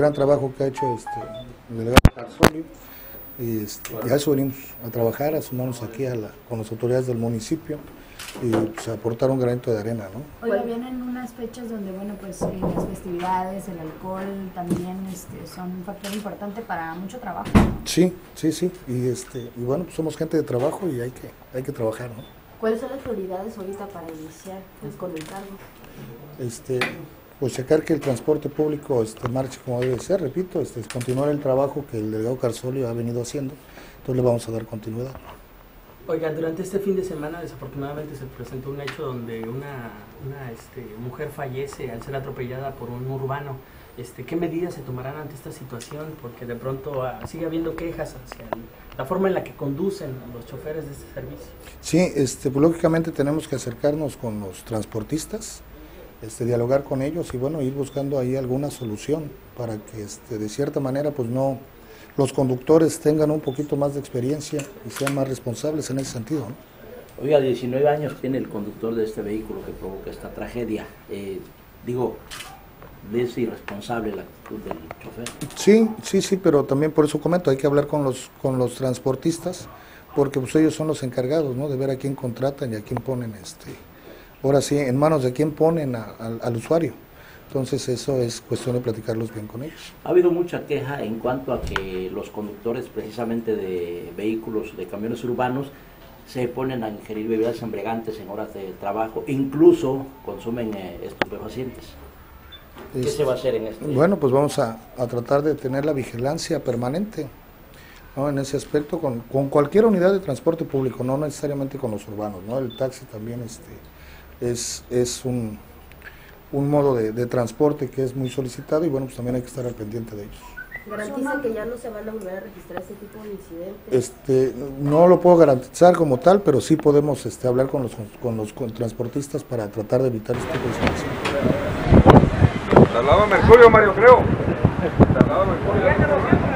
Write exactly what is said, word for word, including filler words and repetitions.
gran trabajo que ha hecho este, el delegado Carzolio, y este, ya eso venimos a trabajar, a sumarnos aquí a la, con las autoridades del municipio y pues, aportar un granito de arena, ¿no? Oiga, vienen unas fechas donde, bueno, pues eh, las festividades, el alcohol también este, son un factor importante para mucho trabajo, ¿no? Sí, sí, sí, y, este, y bueno, pues somos gente de trabajo y hay que, hay que trabajar, ¿no? ¿Cuáles son las prioridades ahorita para iniciar pues, con el cargo? Este, pues checar que el transporte público este, marche como debe ser, repito, este, continuar el trabajo que el delegado Carzolio ha venido haciendo, entonces le vamos a dar continuidad. Oiga, durante este fin de semana desafortunadamente se presentó un hecho donde una, una este, mujer fallece al ser atropellada por un urbano. Este, ¿Qué medidas se tomarán ante esta situación? Porque de pronto uh, sigue habiendo quejas hacia el, la forma en la que conducen los choferes de este servicio. Sí, este, pues, lógicamente tenemos que acercarnos con los transportistas, este, dialogar con ellos y bueno, ir buscando ahí alguna solución para que este, de cierta manera pues no los conductores tengan un poquito más de experiencia y sean más responsables en ese sentido, ¿no? Oiga, diecinueve años tiene el conductor de este vehículo que provoca esta tragedia. Eh, digo, ¿es irresponsable la actitud del chofer? Sí, sí, sí, pero también por eso comento, hay que hablar con los con los transportistas, porque pues ellos son los encargados, ¿no? De ver a quién contratan y a quién ponen, este, ahora sí, en manos de quién ponen a, a, al usuario. Entonces eso es cuestión de platicarlos bien con ellos. Ha habido mucha queja en cuanto a que los conductores precisamente de vehículos, de camiones urbanos, se ponen a ingerir bebidas embriagantes en horas de trabajo, incluso consumen eh, estupefacientes. ¿Qué es, se va a hacer en este? Bueno, pues vamos a, a tratar de tener la vigilancia permanente, ¿no? En ese aspecto, con, con cualquier unidad de transporte público, no necesariamente con los urbanos, ¿no? El taxi también este, es, es un... un modo de, de transporte que es muy solicitado y bueno, pues también hay que estar al pendiente de ellos. ¿Garantiza que ya no se van a volver a registrar este tipo de incidentes? Este, no lo puedo garantizar como tal, pero sí podemos este, hablar con los, con los con transportistas para tratar de evitar este tipo de situaciones. Traslado Mercurio, Mario, creo. Traslado Mercurio.